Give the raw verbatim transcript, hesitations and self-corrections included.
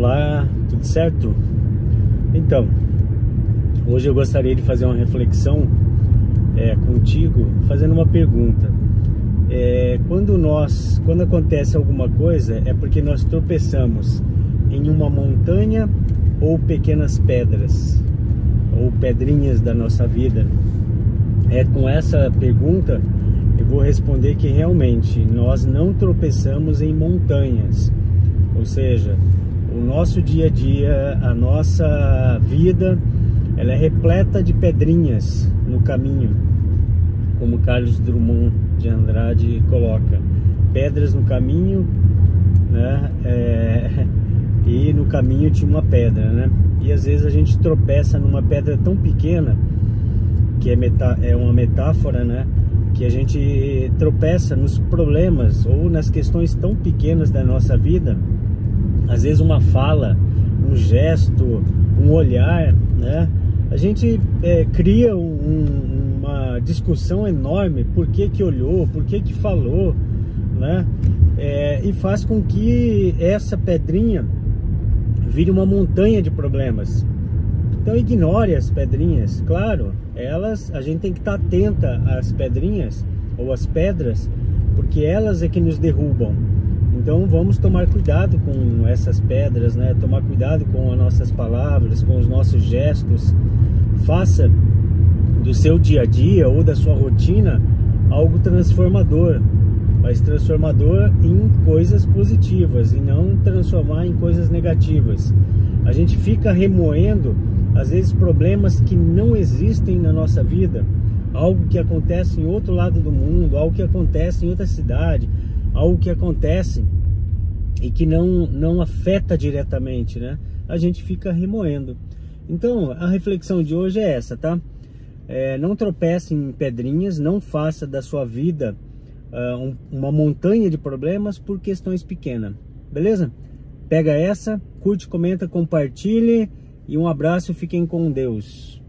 Olá, tudo certo? Então, hoje eu gostaria de fazer uma reflexão é, contigo, fazendo uma pergunta. É, quando nós, quando acontece alguma coisa, é porque nós tropeçamos em uma montanha ou pequenas pedras, ou pedrinhas da nossa vida? É com essa pergunta eu vou responder que realmente nós não tropeçamos em montanhas, ou seja, o nosso dia a dia, a nossa vida, ela é repleta de pedrinhas no caminho, como Carlos Drummond de Andrade coloca, pedras no caminho, né? É, e no caminho tinha uma pedra, né? E às vezes a gente tropeça numa pedra tão pequena, que é, metá é uma metáfora, né? Que a gente tropeça nos problemas ou nas questões tão pequenas da nossa vida. Às vezes uma fala, um gesto, um olhar, né? A gente é, cria um, uma discussão enorme, por que que olhou, por que que falou, né? É, e faz com que essa pedrinha vire uma montanha de problemas. Então ignore as pedrinhas, claro, elas, a gente tem que estar atenta às pedrinhas ou às pedras, porque elas é que nos derrubam. Então vamos tomar cuidado com essas pedras, né? Tomar cuidado com as nossas palavras, com os nossos gestos. Faça do seu dia a dia ou da sua rotina algo transformador, mas transformador em coisas positivas e não transformar em coisas negativas. A gente fica remoendo às vezes problemas que não existem na nossa vida, algo que acontece em outro lado do mundo, algo que acontece em outra cidade, algo que acontece e que não, não afeta diretamente, né? A gente fica remoendo. Então, a reflexão de hoje é essa, tá? É, não tropece em pedrinhas, não faça da sua vida uh, um, uma montanha de problemas por questões pequenas, beleza? Pega essa, curte, comenta, compartilhe e um abraço, fiquem com Deus.